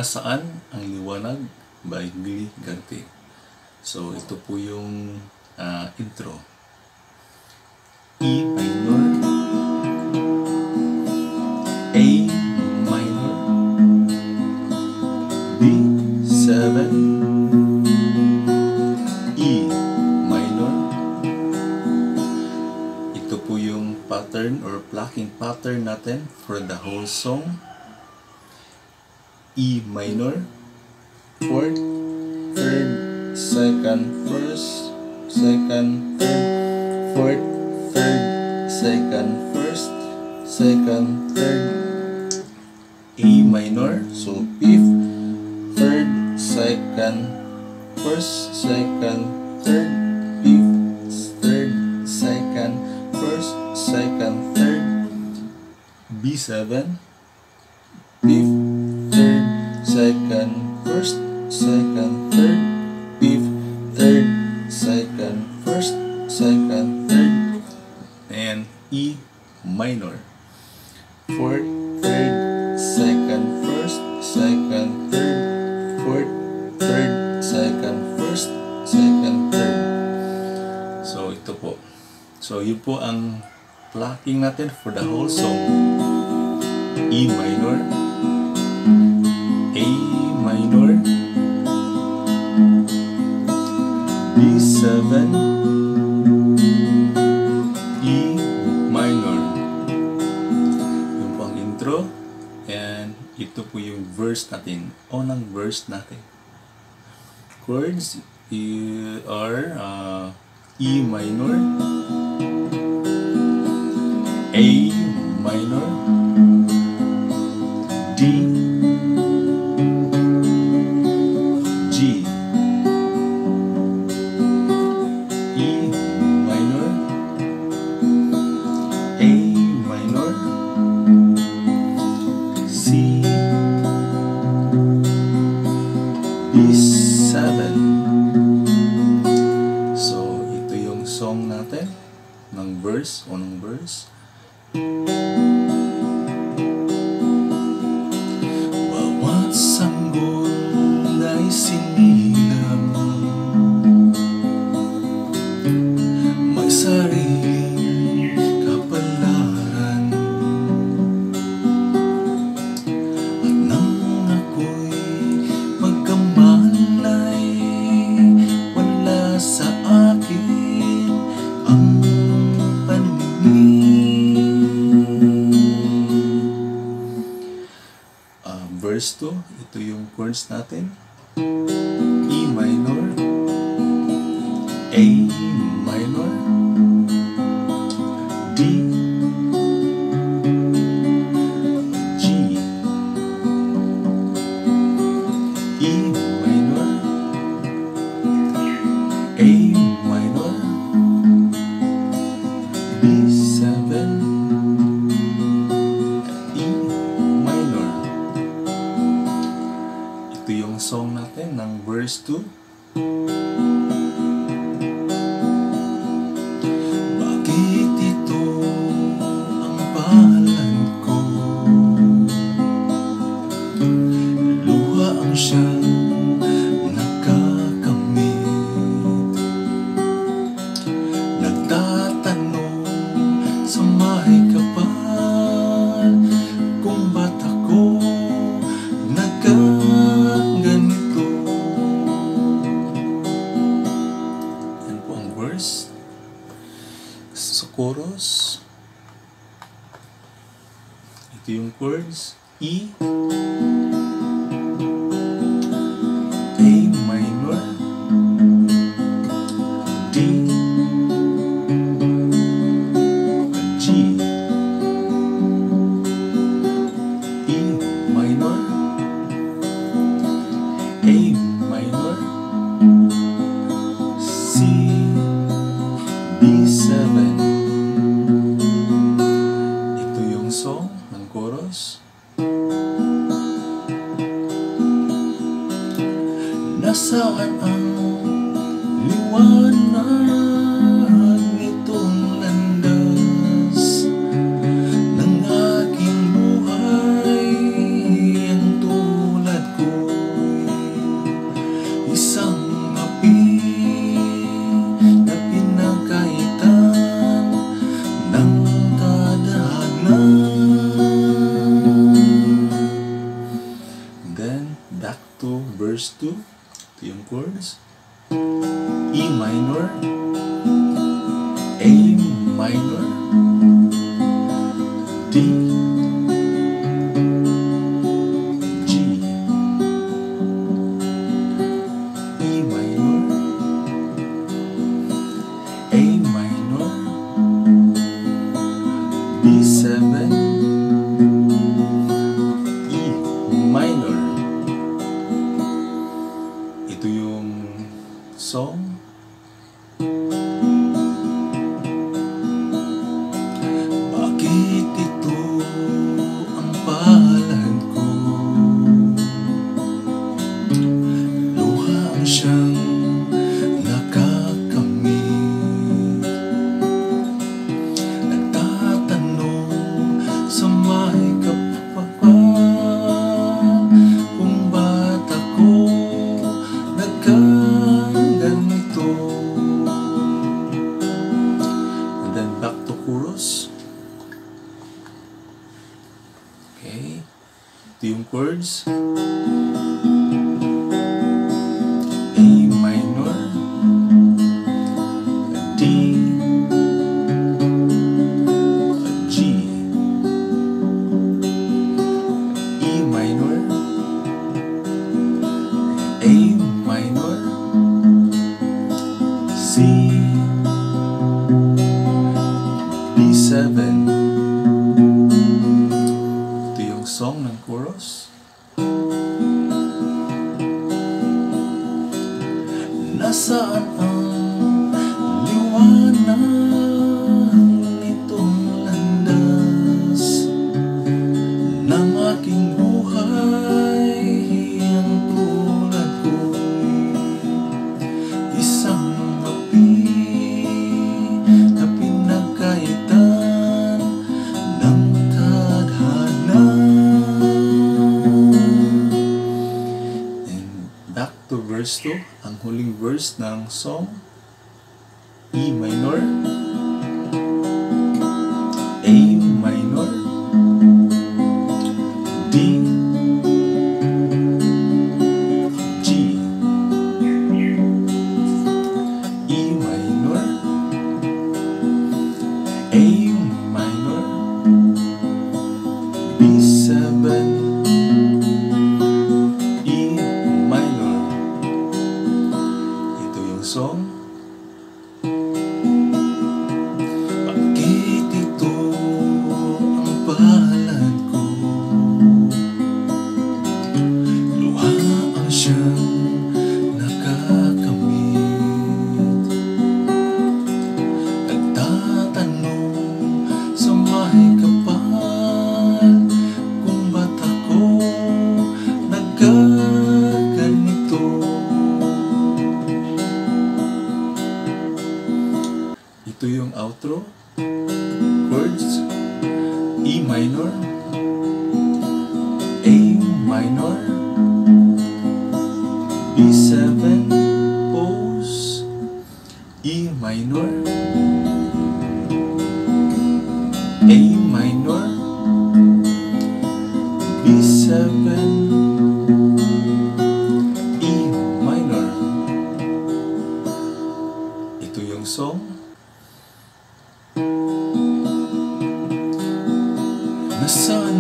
Nasaan Ang Liwanag by Willy Garte. So, ito po yung intro. E minor, A minor, B7, E minor. Ito po yung pattern or plucking pattern natin for the whole song. E minor, 4th, 3rd, 2nd, 1st, 2nd, 3rd, 4th, 3rd, 2nd, 1st, 2nd, 3rd. A minor, so 5th, 3rd, 2nd, 1st, 2nd, 3rd, 5th, 3rd, 2nd, 1st, 2nd, 3rd. B7, 5th, 3rd, 2nd, 1st, 2nd, 3rd, 5th, 3rd, 2nd, 1st, 2nd, 3rd, and E minor, 4th, 3rd, 2nd, 1st, 2nd, 3rd, 4th, 3rd, 2nd, 1st, 2nd, 3rd. So ito po. So yun po ang plucking natin for the whole song. E minor, A minor, B7, E minor. Yun po ang intro. And ito po yung verse natin. Unang verse natin. Chords are E minor, A minor, D, G, E minor, A minor, C, B7. So, ito yung song natin ng verse, unang verse. Bawat sanggol na'y sinilang, may sariling kapalaran, at nang ako'y magkamalay, wala sa akin ang paningin. Verse 2, ito yung chords natin. E minor, A minor, D, G, E minor, A minor, B7, E minor. Ito yung song natin ng verse 2. Bakit ito ang pangalan ko? Luha ang siyang nakakamit. Nagtatanong sa may kapal kung ba't ako nagkaganito. Yan po ang verse. Sa chorus, ito yung chords. E, A minor, D, G, E minor, A minor, C, B7. Ito yung song ng chorus. Nasaan ang liwanag nitong landas ng aking buhay? Ang tulad ko verse 2. Ito yung chords. E minor, A minor, D, G, E minor, A minor, B7, E minor. Ito yung song. Bakit ito ang palad ko? Luha ang siyang nakakamit. Nagtatanong sa may kapapag kung ba't ako nagkaganito. And then back to chorus. Okay, ito yung chords. A minor, D, G, E minor, A minor, C, B7. Ito yung song ng chorus. Nasaan ang liwanag nitong landas ng aking buhay? Ang tulad ko'y isang api na pinagkaitan ng tadhana. And back to verse 2, ang huling verse ng song. E minor, A minor, D, G, E minor, A minor, B7, E minor. Ito yung song. Bakit ito ang palad ko? Luha ang siyang nakakamit. Nagtatanong sa may kapal kung ba't ako nagkaganito. Ito yung outro. Chords. E minor, A minor, B7, pause, E minor, A minor, B7, E minor. Ito yung song. Nasaan